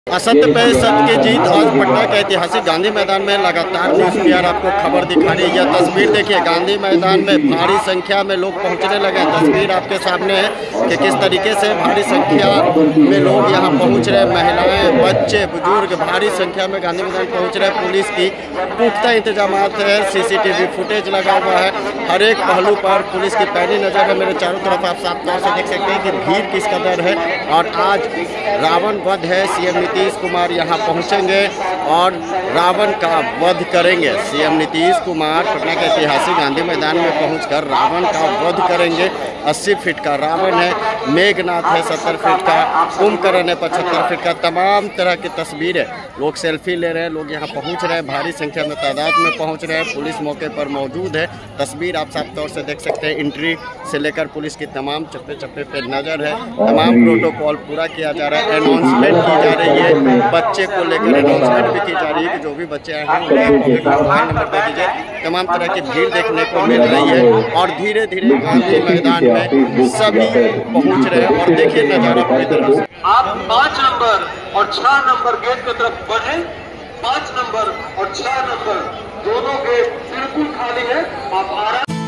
असत्य पे सत्य की जीत। आज पटना के ऐतिहासिक गांधी मैदान में लगातार न्यूज़ आपको खबर दिखा रही है। यह तस्वीर देखिए, गांधी मैदान में भारी संख्या में लोग पहुंचने लगे। तस्वीर आपके सामने है कि किस तरीके से भारी संख्या में लोग यहां पहुंच रहे हैं। महिलाएं, बच्चे, बुजुर्ग भारी संख्या में गांधी मैदान पहुंच रहे हैं। पुलिस की पुख्ता इंतजाम है, CCTV फुटेज लगा हुआ है। हर एक पहलू पर पुलिस की पैनी नजर है। मेरे चारों तरफ आप साफ तौर से देख सकते हैं कि भीड़ किस कदर है। और आज रावण वध है। CM नीतीश कुमार यहाँ पहुँचेंगे और रावण का वध करेंगे। CM नीतीश कुमार पटना के ऐतिहासिक गांधी मैदान में पहुंचकर रावण का वध करेंगे। 80 फीट का रावण है, मेघनाथ है 70 फीट का, कुंभकर्ण है 75 फीट का। तमाम तरह की तस्वीरें, लोग सेल्फी ले रहे हैं, लोग यहाँ पहुँच रहे हैं, भारी संख्या में तादाद में पहुँच रहे हैं। पुलिस मौके पर मौजूद है। तस्वीर आप साफ तौर से देख सकते हैं। एंट्री से लेकर पुलिस की तमाम चप्पे चप्पे पे नज़र है। तमाम प्रोटोकॉल पूरा किया जा रहा है। अनाउंसमेंट की जा रही है। बच्चे को लेकर अनाउंसमेंट भी की जा रही है कि जो भी बच्चे आए हैं उन्हें पॉकेट में मोबाइल नंबर दे दीजिए। तमाम तरह की भीड़ देखने को मिल रही है और धीरे धीरे गांधी मैदान में सभी पहुंच रहे हैं। और देखिए नजारा पूरी तरह से। आप 5 नंबर और 6 नंबर गेट की तरफ बढ़े। 5 नंबर और 6 नंबर दोनों गेट बिल्कुल खाली है। आप